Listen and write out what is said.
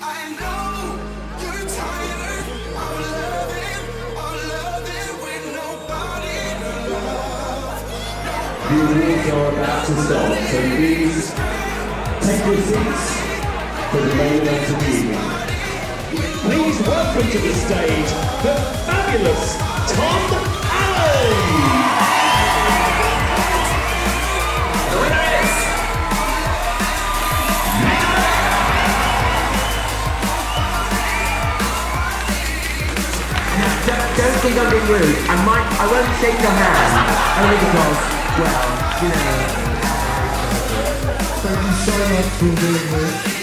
The awards are about to start, so please take your seats for the main event of the evening. Please welcome to the stage the fabulous Tom Alley! Don't think I'm being rude. I won't shake your hand, only because, well, you know. Thank you so much for being here.